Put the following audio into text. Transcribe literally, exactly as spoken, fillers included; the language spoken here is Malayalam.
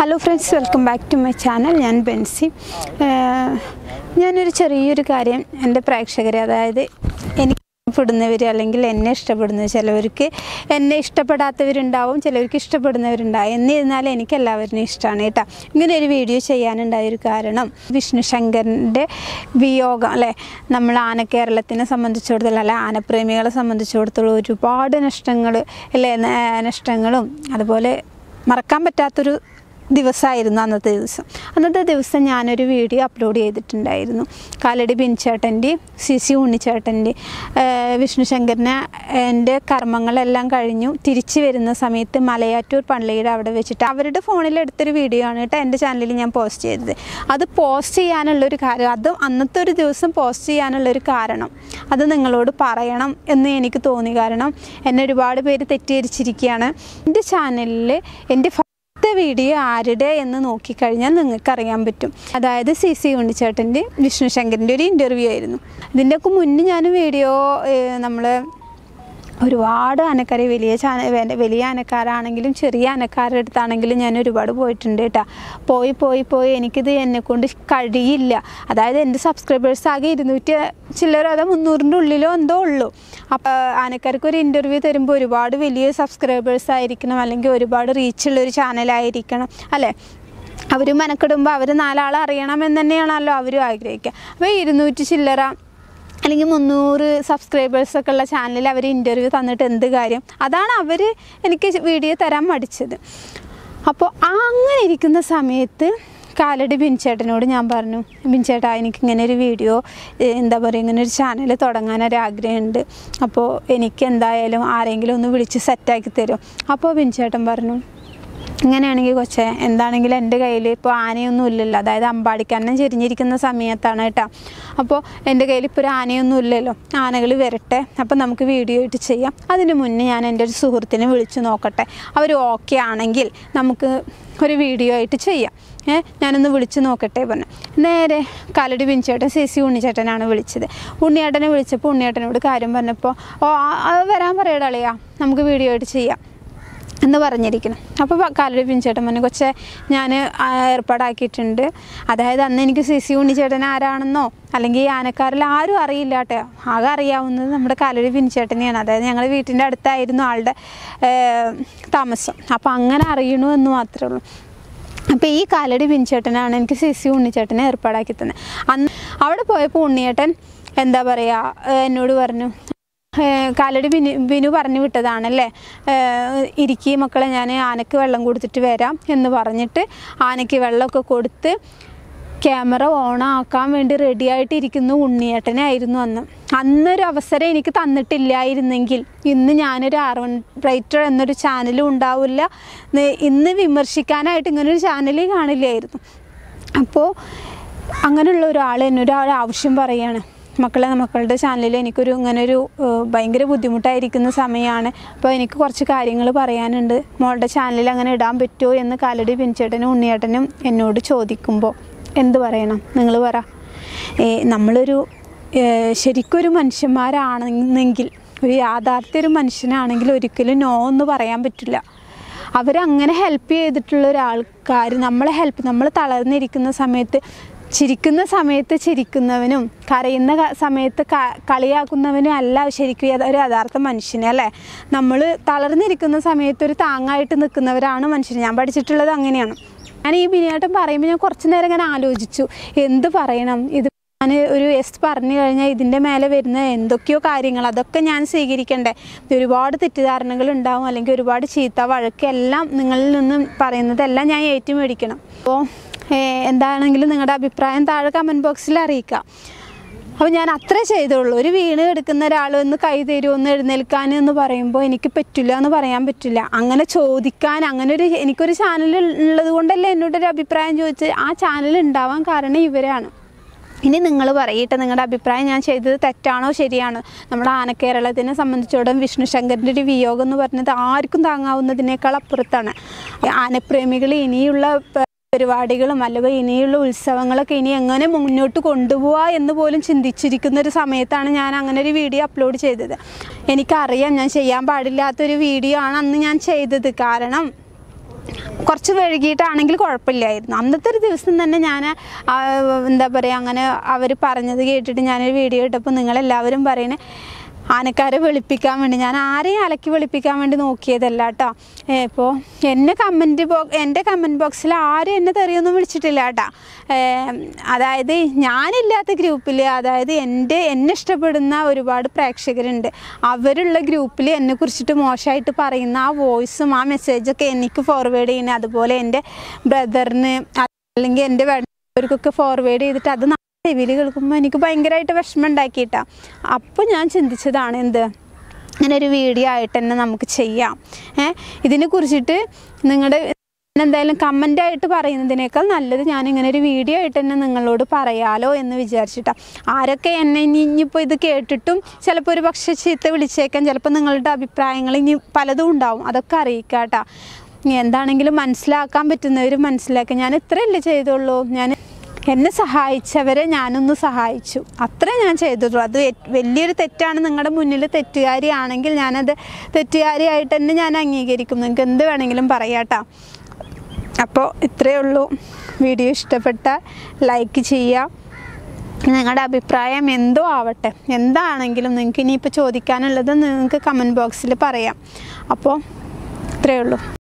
Hello friends, welcome back to my channel. I am Bensi. ഞാനൊരു ചെറിയൊരു കാര്യം എൻ്റെ പ്രേക്ഷകരെ അതായത് എനിക്ക് ഇഷ്ടപ്പെടുന്നവർ അല്ലെങ്കിൽ എന്നെ ഇഷ്ടപ്പെടുന്ന ചിലവർക്ക് എന്നെ ഇഷ്ടപ്പെടാത്തവരുണ്ടാവും ചിലവർക്ക് ഇഷ്ടപ്പെടുന്നവരുണ്ടാവും എന്നിരുന്നാലും എനിക്ക് എല്ലാവരും ഇഷ്ടമാണ് കേട്ടോ. ഇങ്ങനെ ഒരു വീഡിയോ ചെയ്യാനുണ്ടായൊരു കാരണം വിഷ്ണു ശങ്കറിൻ്റെ വിയോഗം അല്ലേ, നമ്മൾ ആനക്കേരളത്തിനെ സംബന്ധിച്ചിടത്തോളം അല്ലെ ആനപ്രേമികളെ സംബന്ധിച്ചിടത്തോളം ഒരുപാട് നഷ്ടങ്ങൾ അല്ലേ നഷ്ടങ്ങളും അതുപോലെ മറക്കാൻ പറ്റാത്തൊരു ദിവസമായിരുന്നു അന്നത്തെ ദിവസം. അന്നത്തെ ദിവസം ഞാനൊരു വീഡിയോ അപ്ലോഡ് ചെയ്തിട്ടുണ്ടായിരുന്നു. കാലടി ബിൻചേട്ടൻ്റെയും സി സി ഉണ്ണിച്ചേട്ടൻ്റെയും വിഷ്ണു ശങ്കറിനെ എൻ്റെ കർമ്മങ്ങളെല്ലാം കഴിഞ്ഞു തിരിച്ചു വരുന്ന സമയത്ത് മലയാറ്റൂർ പള്ളിയുടെ അവിടെ വെച്ചിട്ട് അവരുടെ ഫോണിലെടുത്തൊരു വീഡിയോ ആണ് കേട്ടോ എൻ്റെ ചാനലിൽ ഞാൻ പോസ്റ്റ് ചെയ്തത്. അത് പോസ്റ്റ് ചെയ്യാനുള്ളൊരു കാര്യം, അത് അന്നത്തെ ഒരു ദിവസം പോസ്റ്റ് ചെയ്യാനുള്ളൊരു കാരണം അത് നിങ്ങളോട് പറയണം എന്ന് എനിക്ക് തോന്നി. കാരണം എന്നെ ഒരുപാട് പേര് തെറ്റിദ്ധരിച്ചിരിക്കുകയാണ്. എൻ്റെ ചാനലിൽ എൻ്റെ വീഡിയോ ആരുടെ എന്ന് നോക്കിക്കഴിഞ്ഞാൽ നിങ്ങൾക്കറിയാൻ പറ്റും. അതായത് സി സി ഉണ്ണിച്ചേട്ടൻ്റെ വിഷ്ണു ശങ്കറിൻ്റെ ഒരു ഇൻ്റർവ്യൂ ആയിരുന്നു. ഇതിൻ്റെയൊക്കെ മുന്നേ ഞാൻ വീഡിയോ നമ്മൾ ഒരുപാട് ആനക്കാർ വലിയ ചാനൽ വലിയ ആനക്കാരാണെങ്കിലും ചെറിയ ആനക്കാരുടെ അടുത്താണെങ്കിലും ഞാൻ ഒരുപാട് പോയിട്ടുണ്ട് കേട്ടോ. പോയി പോയി പോയി എനിക്കിത് എന്നെക്കൊണ്ട് കഴിയില്ല. അതായത് എൻ്റെ സബ്സ്ക്രൈബേഴ്സ് ആകെ ഇരുന്നൂറ്റി ചില്ലറ അതോ മുന്നൂറിൻ്റെ ഉള്ളിലോ എന്തോ ഉള്ളൂ. അപ്പോൾ ആനക്കാർക്ക് ഒരു ഇൻ്റർവ്യൂ തരുമ്പോൾ ഒരുപാട് വലിയ സബ്സ്ക്രൈബേഴ്സ് ആയിരിക്കണം, അല്ലെങ്കിൽ ഒരുപാട് റീച്ചുള്ളൊരു ചാനലായിരിക്കണം അല്ലേ. അവർ മെനക്കെടുമ്പോൾ അവർ നാലാളെ അറിയണമെന്ന് തന്നെയാണല്ലോ അവരും ആഗ്രഹിക്കുക. അപ്പോൾ ഇരുന്നൂറ്റി ചില്ലറ അല്ലെങ്കിൽ മുന്നൂറ് സബ്സ്ക്രൈബേഴ്സൊക്കെ ഉള്ള ചാനലിൽ അവർ ഇൻ്റർവ്യൂ തന്നിട്ട് എന്ത് കാര്യം? അതാണ് അവർ എനിക്ക് വീഡിയോ തരാൻ മടിച്ചത്. അപ്പോൾ അങ്ങനെ ഇരിക്കുന്ന സമയത്ത് കാലടി ബിൻചേട്ടനോട് ഞാൻ പറഞ്ഞു, ബിൻചേട്ടാ എനിക്കിങ്ങനെ ഒരു വീഡിയോ എന്താ പറയുക ഇങ്ങനെ ഒരു ചാനൽ തുടങ്ങാനൊരാഗ്രഹമുണ്ട്, അപ്പോൾ എനിക്ക് എന്തായാലും ആരെങ്കിലും ഒന്ന് വിളിച്ച് സെറ്റാക്കി തരും. അപ്പോൾ ബിൻചേട്ടൻ പറഞ്ഞു, ഇങ്ങനെയാണെങ്കിൽ കൊച്ചേ എന്താണെങ്കിലും എൻ്റെ കയ്യിൽ ഇപ്പോൾ ആനയൊന്നും ഇല്ലല്ലോ, അതായത് അമ്പാടിക്കന്നം ചെരിഞ്ഞിരിക്കുന്ന സമയത്താണ് കേട്ടോ. അപ്പോൾ എൻ്റെ കയ്യിൽ ഇപ്പോൾ ഒരു ആനയൊന്നും ഇല്ലല്ലോ, ആനകൾ വരട്ടെ, അപ്പോൾ നമുക്ക് വീഡിയോ ആയിട്ട് ചെയ്യാം. അതിന് മുന്നേ ഞാൻ എൻ്റെ ഒരു സുഹൃത്തിനെ വിളിച്ച് നോക്കട്ടെ, അവർ ഓക്കെ ആണെങ്കിൽ നമുക്ക് ഒരു വീഡിയോ ആയിട്ട് ചെയ്യാം, ഏ ഞാനൊന്ന് വിളിച്ച് നോക്കട്ടെ പറഞ്ഞു. നേരെ കാലടി ബിൻചേട്ടൻ സി സി ഉണ്ണിച്ചേട്ടനാണ് വിളിച്ചത്. ഉണ്ണിയേട്ടനെ വിളിച്ചപ്പോൾ ഉണ്ണിയേട്ടനോട് കാര്യം പറഞ്ഞപ്പോൾ ഓ അത് വരാൻ പറയടളിയാ നമുക്ക് വീഡിയോ ആയിട്ട് ചെയ്യാം എന്ന് പറഞ്ഞിരിക്കണം. അപ്പോൾ കാലടി ബിൻചേട്ടൻ പറഞ്ഞു, കൊച്ചേ ഞാൻ ഏർപ്പാടാക്കിയിട്ടുണ്ട്. അതായത് അന്ന് എനിക്ക് സി സി ഉണ്ണിച്ചേട്ടൻ ആരാണെന്നോ അല്ലെങ്കിൽ ഈ ആനക്കാരിൽ ആരും അറിയില്ല കേട്ടോ. ആകെ അറിയാവുന്നത് നമ്മുടെ കാലടി ബിൻചേട്ടനെയാണ്. അതായത് ഞങ്ങളുടെ വീട്ടിൻ്റെ അടുത്തായിരുന്നു ആളുടെ താമസം. അപ്പോൾ അങ്ങനെ അറിയണു എന്ന് മാത്രമേ ഉള്ളൂ. അപ്പോൾ ഈ കാലടി ബിൻചേട്ടനാണ് എനിക്ക് സി സി ഉണ്ണിച്ചേട്ടനെ ഏർപ്പാടാക്കി തന്നെ. അന്ന് അവിടെ പോയപ്പോൾ ഉണ്ണിയേട്ടൻ എന്താ പറയുക എന്നോട് പറഞ്ഞു, കാലടി ബിനു ബിനു പറഞ്ഞു വിട്ടതാണല്ലേ, ഇരിക്കി മക്കളെ ഞാൻ ആനയ്ക്ക് വെള്ളം കൊടുത്തിട്ട് വരാം എന്ന് പറഞ്ഞിട്ട് ആനയ്ക്ക് വെള്ളമൊക്കെ കൊടുത്ത് ക്യാമറ ഓണാക്കാൻ വേണ്ടി റെഡി ആയിട്ടിരിക്കുന്ന ഉണ്ണിയേട്ടനായിരുന്നു അന്ന്. അന്നൊരു അവസരം എനിക്ക് തന്നിട്ടില്ലായിരുന്നെങ്കിൽ ഇന്ന് ഞാനൊരു ആർവൺ ബ്രൈറ്റർ എന്നൊരു ചാനലും ഉണ്ടാവില്ല, ഇന്ന് വിമർശിക്കാനായിട്ട് ഇങ്ങനൊരു ചാനലും കാണില്ലായിരുന്നു. അപ്പോൾ അങ്ങനെയുള്ള ഒരാൾ എന്നൊരാൾ ആവശ്യം പറയുകയാണ്, മക്കളെ മക്കളുടെ ചാനലിൽ എനിക്കൊരു ഇങ്ങനൊരു ഭയങ്കര ബുദ്ധിമുട്ടായിരിക്കുന്ന സമയമാണ്, അപ്പോൾ എനിക്ക് കുറച്ച് കാര്യങ്ങൾ പറയാനുണ്ട്, മോളുടെ ചാനലിൽ അങ്ങനെ ഇടാൻ പറ്റുമോ എന്ന് കാലടി ബിൻചേട്ടനും ഉണ്ണിയേട്ടനും എന്നോട് ചോദിക്കുമ്പോൾ എന്ത് പറയണം നിങ്ങൾ പറ. നമ്മളൊരു ശരിക്കൊരു മനുഷ്യന്മാരാണെന്നെങ്കിൽ ഒരു യാഥാർത്ഥ്യ ഒരു മനുഷ്യനാണെങ്കിൽ ഒരിക്കലും നോ എന്ന് പറയാൻ പറ്റില്ല. അവരങ്ങനെ ഹെൽപ്പ് ചെയ്തിട്ടുള്ള ഒരാൾക്കാർ നമ്മളെ ഹെൽപ്പ് നമ്മൾ തളർന്നിരിക്കുന്ന സമയത്ത് ചിരിക്കുന്ന സമയത്ത് ചിരിക്കുന്നവനും കരയുന്ന സമയത്ത് ക കളിയാക്കുന്നവനും അല്ല ശരിക്കും ഒരു യഥാർത്ഥ മനുഷ്യനെ അല്ലേ. നമ്മൾ തളർന്നിരിക്കുന്ന സമയത്ത് ഒരു താങ്ങായിട്ട് നിൽക്കുന്നവരാണ് മനുഷ്യൻ. ഞാൻ പഠിച്ചിട്ടുള്ളത് അങ്ങനെയാണ്. ഞാൻ ഈ ബിനിയേട്ടൻ പറയുമ്പോൾ ഞാൻ കുറച്ച് നേരം ഇങ്ങനെ ആലോചിച്ചു എന്ത് പറയണം. ഇത് ഞാൻ ഒരു എസ് പറഞ്ഞു കഴിഞ്ഞാൽ ഇതിൻ്റെ മേലെ വരുന്ന എന്തൊക്കെയോ കാര്യങ്ങൾ അതൊക്കെ ഞാൻ സ്വീകരിക്കണ്ടേ. ഒരുപാട് തെറ്റിദ്ധാരണകൾ ഉണ്ടാവും, അല്ലെങ്കിൽ ഒരുപാട് ചീത്ത വഴക്ക് എല്ലാം നിങ്ങളിൽ നിന്നും പറയുന്നതെല്ലാം ഞാൻ ഏറ്റുമേടിക്കണം. അപ്പോൾ എന്താണെങ്കിലും നിങ്ങളുടെ അഭിപ്രായം താഴെ കമൻറ്റ് ബോക്സിൽ അറിയിക്കുക. അപ്പോൾ ഞാൻ അത്രേ ചെയ്തുള്ളൂ. ഒരു വീണ് എടുക്കുന്ന ഒരാൾ ഒന്ന് കൈ തരുമോ ഒന്ന് എഴുന്നേൽക്കാൻ എന്ന് പറയുമ്പോൾ എനിക്ക് പറ്റില്ല എന്ന് പറയാൻ പറ്റില്ല. അങ്ങനെ ചോദിക്കാൻ അങ്ങനെ ഒരു എനിക്കൊരു ചാനൽ ഉള്ളത് കൊണ്ടല്ലേ എന്നോടൊരു അഭിപ്രായം ചോദിച്ച് ആ ചാനൽ ഉണ്ടാവാൻ കാരണം ഇവരാണ്. ഇനി നിങ്ങൾ പറയട്ടെ നിങ്ങളുടെ അഭിപ്രായം, ഞാൻ ചെയ്തത് തെറ്റാണോ ശരിയാണോ? നമ്മുടെ ആനക്കേരളത്തിനെ സംബന്ധിച്ചിടത്തോളം വിഷ്ണു ശങ്കറിൻ്റെ ഒരു വിയോഗം എന്ന് പറഞ്ഞത് ആർക്കും താങ്ങാവുന്നതിനേക്കാൾ അപ്പുറത്താണ്. ആനപ്രേമികൾ ഇനിയുള്ള പരിപാടികളും അല്ലെങ്കിൽ ഇനിയുള്ള ഉത്സവങ്ങളൊക്കെ ഇനി എങ്ങനെ മുന്നോട്ട് കൊണ്ടുപോവാ എന്ന് പോലും ചിന്തിച്ചിരിക്കുന്ന ഒരു സമയത്താണ് ഞാൻ അങ്ങനെ ഒരു വീഡിയോ അപ്ലോഡ് ചെയ്തത്. എനിക്കറിയാം ഞാൻ ചെയ്യാൻ പാടില്ലാത്തൊരു വീഡിയോ ആണ് അന്ന് ഞാൻ ചെയ്തത്. കാരണം കുറച്ച് വൈകിട്ടാണെങ്കിൽ കുഴപ്പമില്ലായിരുന്നു. അന്നത്തെ ഒരു ദിവസം തന്നെ ഞാൻ എന്താ പറയുക അങ്ങനെ അവർ പറഞ്ഞത് കേട്ടിട്ട് ഞാനൊരു വീഡിയോ ഇട്ടപ്പോൾ നിങ്ങളെല്ലാവരും പറയണേ ആനക്കാരെ വെളുപ്പിക്കാൻ വേണ്ടി, ഞാൻ ആരെയും അലക്കി വെളുപ്പിക്കാൻ വേണ്ടി നോക്കിയതല്ല കേട്ടോ. ഇപ്പോൾ എന്നെ കമൻറ്റ് ബോ എൻ്റെ കമൻറ്റ് ബോക്സിൽ ആരും എന്നെ തെറിയൊന്നും വിളിച്ചിട്ടില്ല കേട്ടോ. അതായത് ഞാനില്ലാത്ത ഗ്രൂപ്പിൽ, അതായത് എൻ്റെ എന്നെ ഇഷ്ടപ്പെടുന്ന ഒരുപാട് പ്രേക്ഷകരുണ്ട്, അവരുള്ള ഗ്രൂപ്പിൽ എന്നെക്കുറിച്ചിട്ട് മോശമായിട്ട് പറയുന്ന ആ വോയിസും ആ മെസ്സേജൊക്കെ എനിക്ക് ഫോർവേഡ് ചെയ്യുന്നത്, അതുപോലെ എൻ്റെ ബ്രദറിന് അല്ലെങ്കിൽ എൻ്റെ വേണ്ടവർക്കൊക്കെ ഫോർവേഡ് ചെയ്തിട്ട് അത് ചെവിയിൽ കേൾക്കുമ്പോൾ എനിക്ക് ഭയങ്കരമായിട്ട് വിഷമം ഉണ്ടാക്കിയിട്ടാ. അപ്പോൾ ഞാൻ ചിന്തിച്ചതാണ് എന്ത്, ഇങ്ങനെ ഒരു വീഡിയോ ആയിട്ട് തന്നെ നമുക്ക് ചെയ്യാം. ഏഹ് ഇതിനെ കുറിച്ചിട്ട് നിങ്ങളുടെ എന്തായാലും കമൻ്റായിട്ട് പറയുന്നതിനേക്കാൾ നല്ലത് ഞാനിങ്ങനെ ഒരു വീഡിയോ ആയിട്ട് തന്നെ നിങ്ങളോട് പറയാലോ എന്ന് വിചാരിച്ചിട്ടാണ്. ആരൊക്കെ എന്നെ ഇനി ഇനിയിപ്പോൾ ഇത് കേട്ടിട്ടും ചിലപ്പോൾ ഒരു പക്ഷേ ചീത്ത വിളിച്ചേക്കാം, ചിലപ്പോൾ നിങ്ങളുടെ അഭിപ്രായങ്ങൾ ഇനി പലതും ഉണ്ടാവും, അതൊക്കെ അറിയിക്കാം കേട്ടോ. എന്താണെങ്കിലും മനസ്സിലാക്കാൻ പറ്റുന്നവർ മനസ്സിലാക്കുക. ഞാൻ ഇത്രയല്ലേ ചെയ്തുള്ളൂ, ഞാൻ എന്നെ സഹായിച്ചവരെ ഞാനൊന്ന് സഹായിച്ചു, അത്രേ ഞാൻ ചെയ്തിട്ടുള്ളൂ. അത് വലിയൊരു തെറ്റാണ്, നിങ്ങളുടെ മുന്നിൽ തെറ്റുകാരിയാണെങ്കിൽ ഞാനത് തെറ്റുകാരിയായിട്ട് തന്നെ ഞാൻ അംഗീകരിക്കും, നിങ്ങൾക്ക് എന്ത് വേണമെങ്കിലും പറയാം കേട്ടോ. അപ്പോൾ ഇത്രയേ ഉള്ളൂ. വീഡിയോ ഇഷ്ടപ്പെട്ട ലൈക്ക് ചെയ്യുക, നിങ്ങളുടെ അഭിപ്രായം എന്തോ ആവട്ടെ, എന്താണെങ്കിലും നിങ്ങൾക്ക് ഇനിയിപ്പോൾ ചോദിക്കാനുള്ളത് നിങ്ങൾക്ക് കമൻറ്റ് ബോക്സിൽ പറയാം. അപ്പോൾ ഇത്രയേ ഉള്ളൂ.